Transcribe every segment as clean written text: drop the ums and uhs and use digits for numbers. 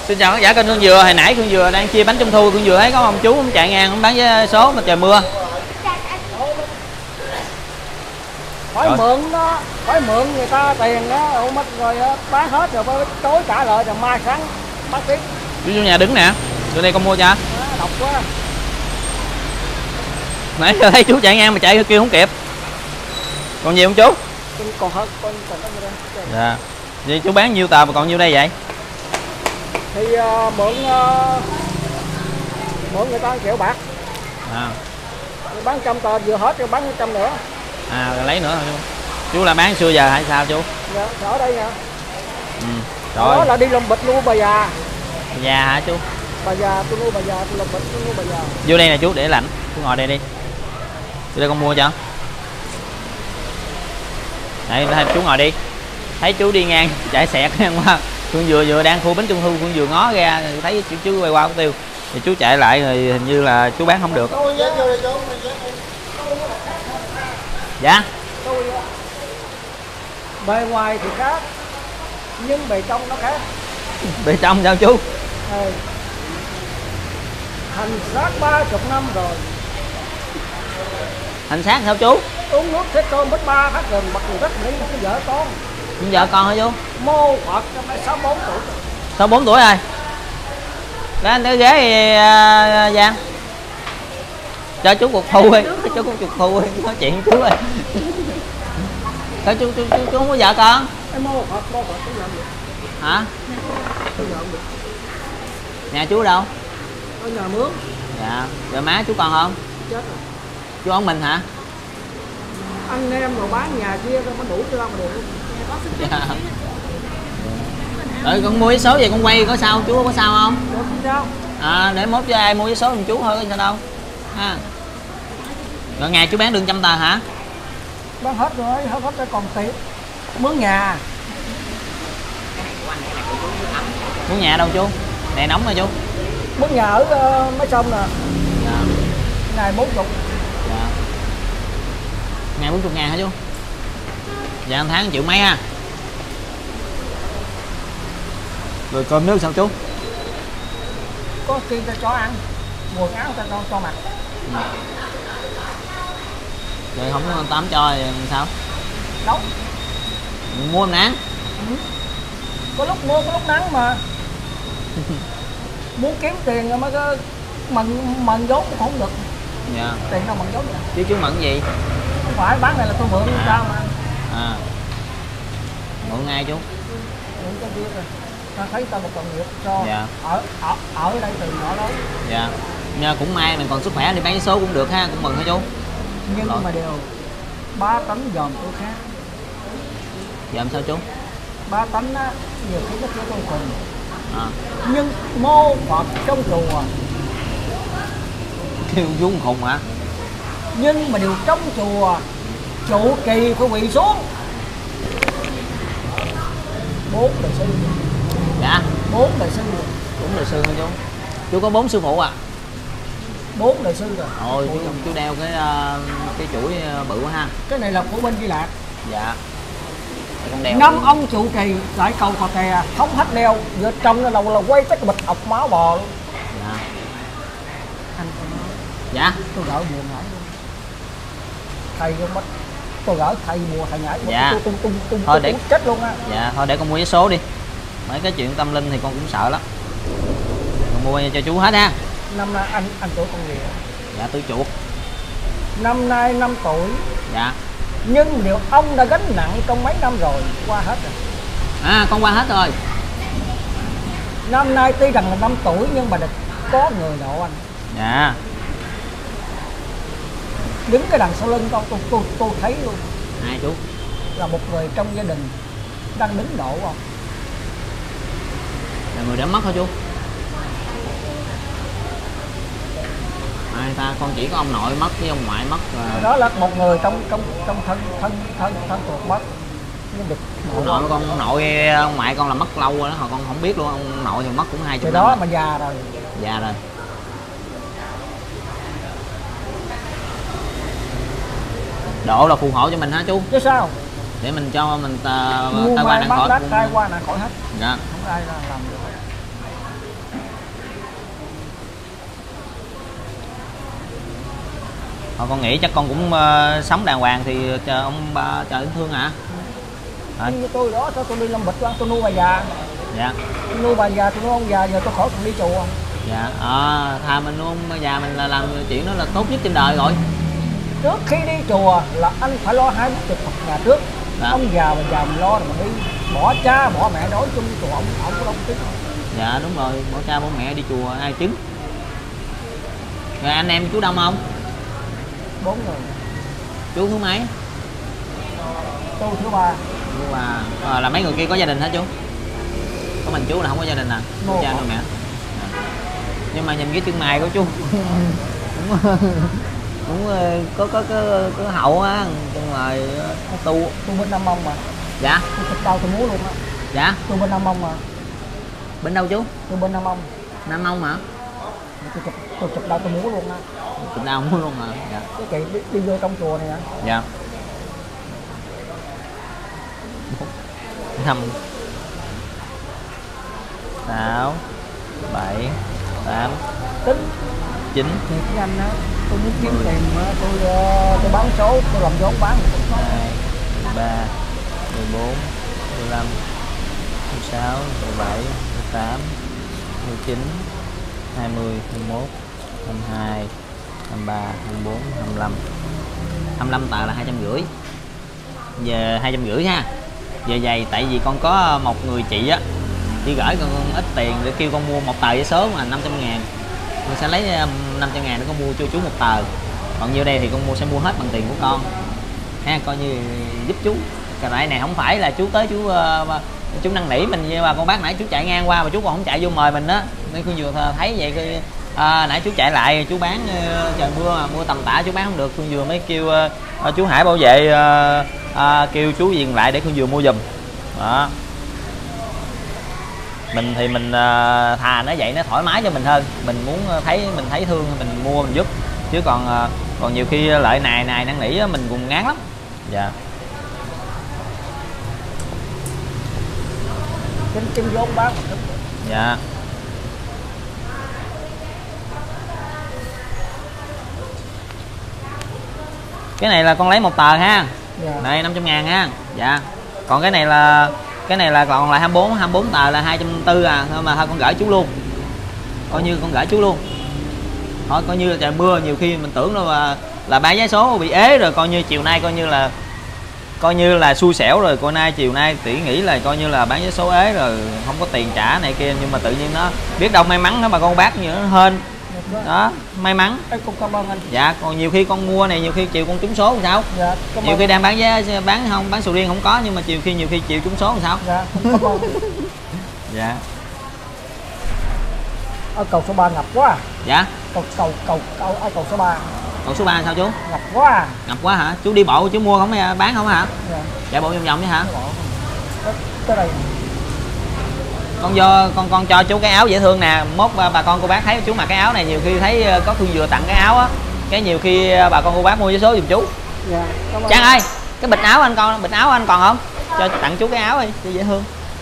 Xin chào khán giả kênh Hương Dừa. Hồi nãy Hương Dừa đang chia bánh trung thu, Hương Dừa thấy có ông chú ông chạy ngang ông bán vé số mà trời mưa. Phải mượn đó, phải mượn người ta tiền đó, mất rồi bán hết rồi tối trả lại rồi mai sáng bán tiếp. Chú vô nhà đứng nè, vô đây con mua cho. Độc quá. Nãy giờ thấy chú chạy ngang mà chạy kêu không kịp. Còn nhiều không chú? Còn hơn, còn như đây. Dạ. Vậy chú bán nhiêu tờ mà còn nhiêu đây vậy? Thì mượn người ta 1 triệu bạc. À. Bán 100 tờ vừa hết rồi bán 100 nữa. À rồi lấy nữa hả chú? Chú là bán xưa giờ hay sao chú? Dạ, ở đây nè. Ừ. Đó là đi làm bịch nuôi bà già. Bà già hả chú? Bà già, tôi nuôi bà già, tôi làm bịch tôi nuôi bà già. Vô đây nè chú, để lạnh. Chú ngồi đây đi. Vô đây con mua cho. Đây, chú ngồi đi. Thấy chú đi ngang chạy xẹt qua. Con vừa đang khu bánh trung thu, con vừa ngó ra thấy chú quay qua tiêu. Thì chú chạy lại rồi hình như là chú bán không được. Dạ. Bề ngoài thì khác, nhưng bề trong nó khác. Bề trong sao chú? Hành xác 30 năm rồi. Hành xác sao chú? Uống nước thế cơm bít 3 phát rừng mặc dù rất nghĩ một cái vợ con. Con vợ con hả chú? Mô Phật năm nay 64 tuổi. 64 tuổi rồi. Đó anh tới ghế Giang. Cho chú cuộc thu đi, chú cuộc thu đi, nói chuyện chú ơi. Sao chú không có vợ con? Em mô Phật tôi nhận được. Hả? Tôi nhận được. Nhà chú ở đâu? Ở nhà mướn. Dạ. Rồi má chú còn không? Chết rồi. Chú ở mình hả? Anh em mà bán nhà kia nó đủ cho mà được. Dạ. Rồi con mua vé số vậy con quay có sao chú có sao không? Được chứ sao? À để mốt cho ai mua vé số cùng chú thôi có sao đâu. Ha. Rồi ngày chú bán được 100 tờ hả? Bán hết rồi, hết rồi còn tiền. Mướn nhà. Mướn nhà đâu chú? Này nóng rồi chú. Mướn nhà ở mấy sông nè. Dạ. Ngày 40. Dạ. Ngày 40 ngàn hả chú? Dạ 1 tháng 1 triệu mấy ha. Rồi cơm nước sao chú? Có tiền ta cho ăn, quần áo ta cho mặc. Ừ. Rồi không có tắm cho thì sao? Đâu? Mua em nắng. Ừ. Có lúc mưa có lúc nắng mà. Muốn kiếm tiền rồi mới có mần vốn cũng không được. Dạ. Tiền đâu mần vốn vậy? Chú mận gì? Không phải bán này là tôi mượn sao mà. À. Mượn ai chú? Mượn cho kia rồi. Ta thấy ta một đồng nghiệp cho. Dạ. Ở đây từ nhỏ lớn. Dạ. Nhưng cũng may mình còn sức khỏe đi bán vé số cũng được ha, cũng mừng hả chú? Nhưng rồi. Mà đều 3 tấn dòm tôi khác. Dòm sao chú? 3 tấn á, nhiều khi nó chưa tôi cùng. À. Nhưng mô Phật trong chùa. Kêu chú khùng hả? Nhưng mà điều trong chùa trụ trì phải quỳ xuống. 4 đời sư. Dạ. 4 đời sư. 4 đời sư hả chú? Chú có 4 sư phụ à? 4 đời sư rồi. Ôi chú đeo cái chuỗi bự quá ha. Cái này là của bên Di Lạc. Dạ. Con đeo 5 ông trụ trì lại cầu Phật Tè không hết đeo, vợ trong là đầu là quay tất bịch ọc máu bò luôn. Dạ. Anh dạ. tôi gỡ buồn ngãi luôn. Thầy không mất. Tôi gỡ thầy mùa thầy ngãi. Dạ. Tôi thôi để chết luôn á. Dạ thôi để con mua vé số đi. Mấy cái chuyện tâm linh thì con cũng sợ lắm. Con mua cho chú hết ha. Năm nay anh tuổi con gì? Dạ tôi chuột. Năm nay 5 tuổi. Dạ. Nhưng điều ông đã gánh nặng trong mấy năm rồi, qua hết rồi. À con qua hết rồi. Năm nay tuy rằng là 5 tuổi nhưng mà được có người nọ anh. Dạ. Đứng cái đằng sau lưng con tôi thấy luôn. Ai chú? Là một người trong gia đình đang đứng độ không? Là người đã mất hả chú? Ai ta? Con chỉ có ông nội mất với ông ngoại mất. Đó là một người trong thân thuộc mất. Nhưng được ông nội con, ông nội ông ngoại con là mất lâu rồi đó, hồi con không biết luôn. Ông nội thì mất cũng 20 năm. Đó Đó mà già rồi. Già rồi. Độ là phù hộ cho mình hả chú? Chứ sao? Để mình cho mình tai qua nạn khỏi. Tai qua nạn khỏi hết. Dạ. Không ai làm được. Thôi con nghĩ chắc con cũng sống đàng hoàng thì chờ ông ba chờ đến thương hả? Như tôi đó, tôi đi làm bịch tôi nuôi bà già. Dạ. Tôi nuôi bà già, tôi nuôi ông già, giờ tôi khỏi còn đi chùa. Dạ. Thà mình nuôi ông già mình là làm chuyện đó là tốt nhất trên đời rồi. Trước khi đi chùa là anh phải lo 20 Phật nhà trước. Dạ. Ông già bà già mình lo rồi mình đi. Bỏ cha bỏ mẹ đối chung chùa ông có đông tiếng. Dạ đúng rồi, bỏ cha bỏ mẹ đi chùa ai chứng. Rồi anh em chú đông không? 4 người. Chú thứ mấy? Tôi thứ 3. Chú ba. Là mấy người kia có gia đình hả chú? Có mình chú là không có gia đình à? Cha nuôi mẹ. Dạ. Nhưng mà nhìn cái chân mày của chú cũng có hậu á, chân mày tu. Tôi bên Nam Mông mà. Dạ. Tôi chụp đâu tôi múa luôn á. Dạ. Tôi bên Nam Mông mà. Bên đâu chú? Tôi bên Nam Mông. Nam Mông hả? Tôi chụp đâu tôi múa luôn á. Chụp đâu múa luôn hả? Dạ. Cái chị đi vô trong chùa này hả? Dạ. 5 6 7 8 Tính 9 thiệt với anh á, tôi muốn kiếm tiền mà tôi bán số, tôi làm vốn bán 2 13 14 15 16 17 18 19 20 21 22 23 24 25 25 tờ là 250. Giờ 250 ha. Giờ vậy tại vì con có một người chị á, chỉ gửi con ít tiền để kêu con mua một tờ giấy số mà 500.000, con sẽ lấy 500.000 để con mua cho chú một tờ, còn nhiêu đây thì con sẽ mua hết bằng tiền của con ha, coi như giúp chú. Cái này này không phải là chú tới chú năn nỉ mình, như mà con bác nãy chú chạy ngang qua mà chú còn không chạy vô mời mình á, nên con vừa thấy vậy nãy chú chạy lại chú bán trời mưa tầm tã chú bán không được, con vừa mới kêu chú Hải bảo vệ kêu chú dừng lại để con vừa mua giùm đó. Mình thì mình thà nó vậy nó thoải mái cho mình hơn, mình muốn mình thấy thương mình mua mình giúp, chứ còn nhiều khi lợi này năn nỉ mình cũng ngán lắm. Dạ. Chính vốn bán một chút. Dạ. Cái này là con lấy một tờ ha. Dạ. Đây 500.000 ha. Dạ. Còn cái này là còn lại 24 tờ là 240 à, thôi mà thôi con gửi chú luôn. Coi như con gửi chú luôn. Thôi coi như là trời mưa nhiều khi mình tưởng là bán vé số bị ế rồi, coi như chiều nay coi như là xui xẻo rồi, chiều nay tỷ nghĩ là coi như là bán vé số ế rồi không có tiền trả này kia, nhưng mà tự nhiên nó biết đâu may mắn đó mà con bác như nó hên đó, may mắn. Cảm ơn anh. Dạ, còn nhiều khi con mua này nhiều khi chiều con trúng số thì sao? Dạ, nhiều khi đang bán sầu riêng không có, nhưng mà nhiều khi chiều trúng số thì sao? Dạ, cảm ơn. Dạ. Ở cầu số 3 ngập quá. Dạ. Cầu số 3. Cầu số 3 sao chú? Ngập quá. Ngập quá hả? Chú đi bộ chú mua không bán không hả? Dạ. Chạy bộ vòng vòng chứ hả? Tới đây. Con cho chú cái áo dễ thương nè, mốt bà con cô bác thấy chú mặc cái áo này, nhiều khi thấy có thương vừa tặng cái áo á, cái nhiều khi bà con cô bác mua vé số giùm chú. Dạ. Trang ơi, cái bịch áo anh còn không? Cho tặng chú cái áo đi, cho dễ thương.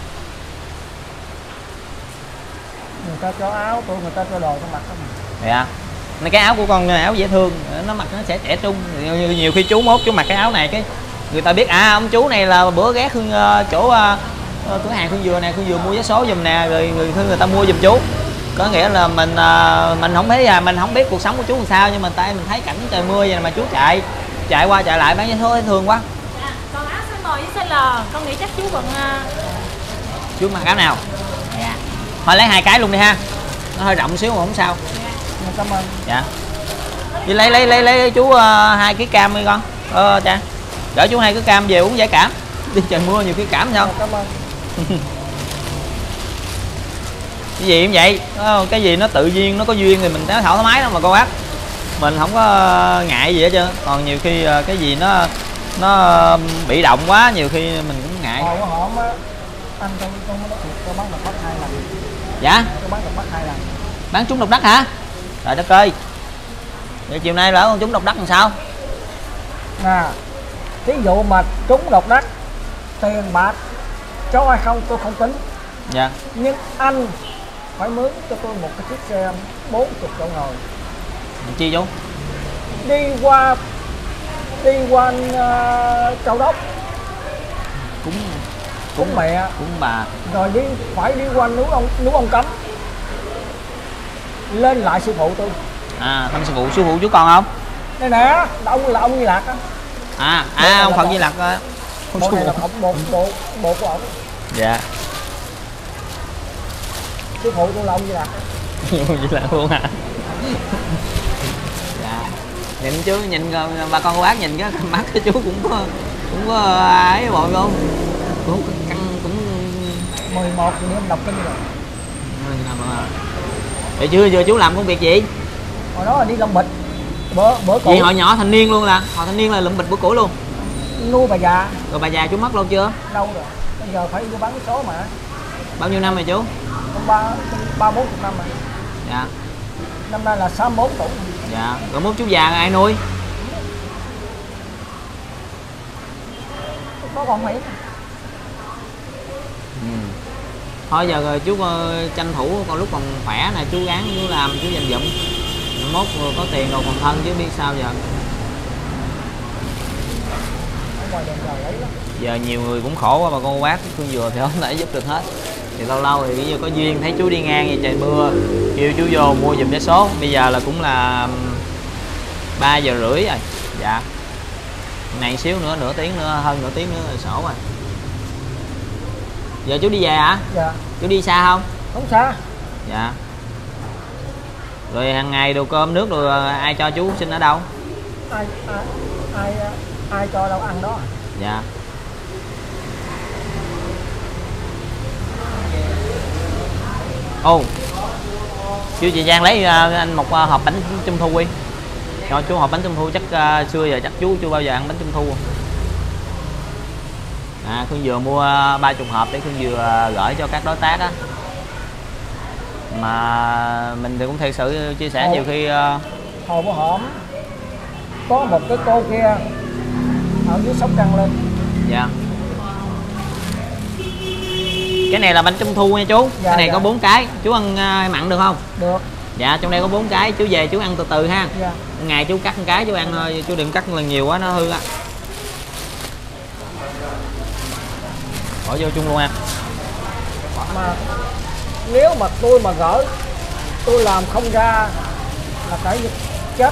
Người ta cho áo tôi, người ta cho đồ tôi mặc không. Dạ. Này cái áo của con áo dễ thương, nó mặc nó sẽ trẻ trung. Nhiều khi chú mốt chú mặc cái áo này cái người ta biết ông chú này là bữa ghé chỗ cửa hàng Khương Dừa nè, Khương Dừa mua vé số giùm nè, rồi người ta mua giùm chú. Có nghĩa là mình không thấy mình không biết cuộc sống của chú làm sao, nhưng mà tại mình thấy cảnh trời mưa vậy mà chú chạy qua chạy lại bán vé số thấy thương quá. Dạ, còn áo size M với size L con nghĩ chắc chú bận. Chú mặc áo nào? Dạ. Thôi lấy 2 cái luôn đi ha, nó hơi rộng xíu mà không sao. Dạ, cảm ơn. Dạ. Đi lấy chú 2 kg cam đi con. Cha gửi chú 2 kg cam về uống giải cảm, đi trời mưa nhiều khi cảm sao. Dạ, cảm ơn. Cái gì cũng vậy, cái gì nó tự nhiên nó có duyên thì mình thoải mái đó mà cô bác, mình không có ngại gì hết trơn. Còn nhiều khi cái gì nó bị động quá nhiều khi mình cũng ngại. Hổm á anh tôi bán độc đắc 2 lần. Dạ. Tôi bán độc đắc 2 lần. Bán trúng độc đắc hả? Trời đất ơi. Vậy chiều nay lỡ con trúng độc đắc làm sao? Nè, thí dụ mà trúng độc đắc tiền bạc cho hay không tôi không tính. Dạ. Nhưng anh phải mướn cho tôi một cái chiếc xe 40 chỗ ngồi. Chi chú? đi qua Châu Đốc cúng cúng mẹ, cúng bà. rồi phải đi qua núi ông Cấm, lên lại sư phụ tôi. Thăm sư phụ chú còn không? Đây nè, ông Di Lạc á. Ông Phật Di Lặc. Bộ này là bộ của ổng. Dạ. Sư phụ tôi là ông Di Lạc. Di Lặc luôn hả? Dạ. Nhìn chú, nhìn bà con cô bác nhìn cái mắt của chú cũng có ấy bộ không? Cũng căng cũng 11 đêm đọc kinh rồi. Vậy chưa chú làm công việc gì? Hồi đó là đi lồng bịch. Bữa Vậy hồi nhỏ thanh niên luôn là, hồi thanh niên là lụm bịch bữa củi luôn. Nuôi bà già. Rồi bà già chú mất lâu chưa? Lâu rồi. Bây giờ phải đi bán số mà. Bao nhiêu năm rồi chú? 30-40 năm rồi. Dạ. Năm nay là 64 tuổi. Dạ. Rồi mốt chú già ai nuôi? Có con Mỹ. Thôi giờ rồi chú tranh thủ còn lúc còn khỏe nè, chú gắng chú làm chú dành dụm. Mốt có tiền rồi còn thân chứ biết sao giờ. Giờ nhiều người cũng khổ quá, bà con bác Phương Dừa thì không thể giúp được hết. Thì lâu lâu thì bây giờ có duyên thấy chú đi ngang vậy trời mưa, kêu chú vô mua giùm vé số. Bây giờ là cũng là 3 giờ rưỡi rồi. Dạ. Này xíu nữa, nửa tiếng nữa, hơn nửa tiếng nữa là sổ rồi. Giờ chú đi về hả? Dạ. Chú đi xa không? Không xa. Dạ. Rồi hàng ngày đồ cơm nước rồi ai cho chú xin ở đâu? Ai cho đâu ăn đó. Dạ. Ô, chú chị Giang lấy anh một hộp bánh trung thu đi. Cho chú hộp bánh trung thu, chắc xưa giờ chắc chú chưa bao giờ ăn bánh trung thu. Khương vừa mua 30 hộp để Khương vừa gửi cho các đối tác á. Mà mình thì cũng thật sự chia sẻ nhiều khi hồi bữa hổm có một cái cô kia ở dưới Sóc Trăng lên. Dạ. Cái này là bánh trung thu nha chú. Dạ, cái này dạ. có 4 cái, chú ăn mặn được không? Được. Dạ, trong đây có 4 cái, chú về chú ăn từ từ ha. Dạ. Ngày chú cắt một cái chú ăn thôi, chú đừng cắt lần nhiều quá nó hư á. Bỏ vô chung luôn em. Mà nếu mà tôi mà gỡ, tôi làm không ra là cái chết.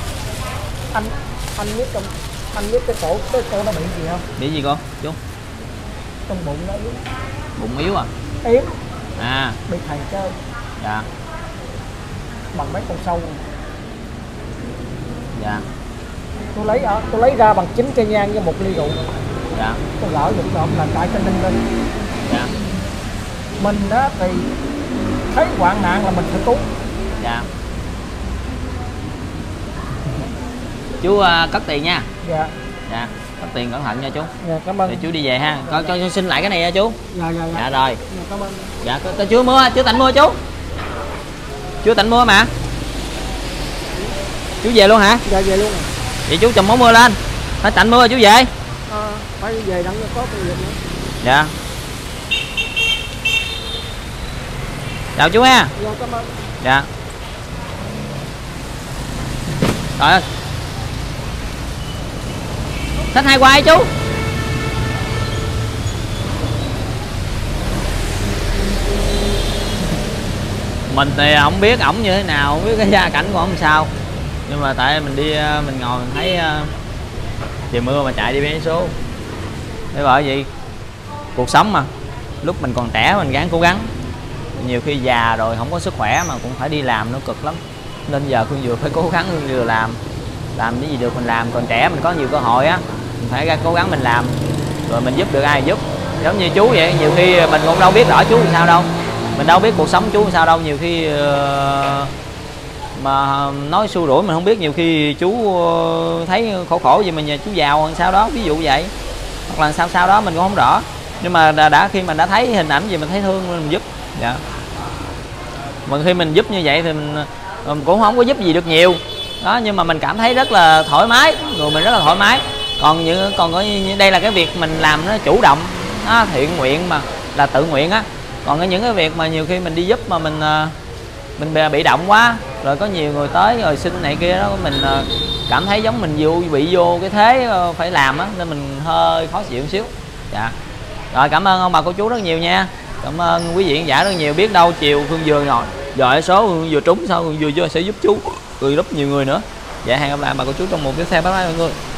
Anh biết cái cổ nó bị gì không? Bị gì con chú? Trong bụng nó yếu. Bụng yếu à? Yếu. Bị thầy chơi. Dạ. Bằng mấy con sâu. Dạ. Tôi lấy ra bằng 9 cây nhang với 1 ly rượu. Dạ. Tôi gỡ được rồi là trại cho Ninh lên. Dạ. Mình á thì thấy hoạn nạn là mình phải cứu. Dạ. Chú cất tiền nha. Dạ. Dạ. Cất tiền cẩn thận nha chú. Dạ, cảm ơn. Để chú đi về ha. Cho xin lại cái này nha chú. Dạ. Dạ rồi. Dạ, cảm ơn. Dạ, chú mua, chú Tạnh mua chú. Chú Tạnh mua mà. Chú về luôn hả? Dạ, về luôn. Vậy chú chùm món mưa lên. Phải Tạnh mua chú về. Phải về đặng có công việc nữa. Dạ. Chào chú ha. Dạ, cảm ơn. Dạ. Trời ơi. Sách hai quay chú. Mình thì không biết ổng như thế nào, không biết cái gia cảnh của ổng sao. Nhưng mà tại mình đi mình ngồi mình thấy trời mưa mà chạy đi vé số. Thế bởi vậy cuộc sống mà lúc mình còn trẻ mình gắng cố gắng. Nhiều khi già rồi không có sức khỏe mà cũng phải đi làm nó cực lắm. Nên giờ Phương vừa phải cố gắng vừa làm cái gì được mình làm. Còn trẻ mình có nhiều cơ hội á, mình phải ra cố gắng mình làm rồi mình giúp được ai giúp. Giống như chú vậy, nhiều khi mình cũng đâu biết rõ chú làm sao đâu, mình đâu biết cuộc sống chú làm sao đâu. Nhiều khi mà nói xua đuổi mình không biết, nhiều khi chú thấy khổ gì mà nhà chú giàu hơn sao đó, ví dụ vậy, hoặc là sao đó mình cũng không rõ. Nhưng mà đã khi mình đã thấy hình ảnh gì mình thấy thương mình giúp. Dạ. Mà khi mình giúp như vậy thì mình cũng không có giúp gì được nhiều đó, nhưng mà mình cảm thấy rất là thoải mái, người mình rất là thoải mái. Còn đây là cái việc mình làm nó chủ động, nó thiện nguyện mà là tự nguyện á. Còn những cái việc mà nhiều khi mình đi giúp mà mình bị động quá, rồi có nhiều người tới rồi xin này kia đó, mình cảm thấy giống mình bị vô cái thế phải làm á, nên mình hơi khó chịu một xíu. Dạ. Rồi cảm ơn ông bà cô chú rất nhiều nha. Cảm ơn quý vị khán giả rất nhiều. Biết đâu chiều Phương Vừa rồi số Phương Vừa trúng sao Phương Vừa sẽ giúp chú, rất nhiều người nữa. Dạ hẹn gặp lại bà cô chú trong một cái xe bye bye mọi người.